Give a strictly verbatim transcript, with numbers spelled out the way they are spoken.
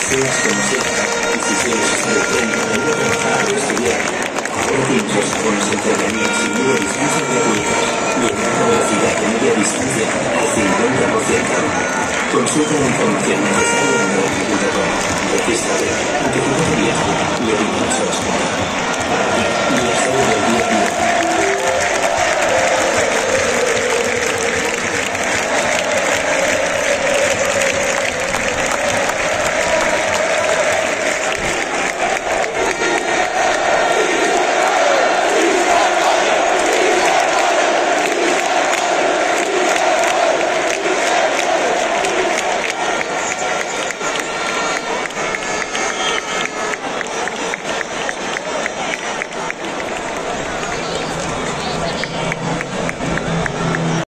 Seas como seas, y si sueles usar el tren para ir a trabajar o estudiar, ahora tienes los abonos en cercanías y media distancia gratuitos y en alta velocidad de media distancia al cincuenta por ciento. Consulta la información necesaria en web punto com. Regístrate, anticipa tu viaje y evita los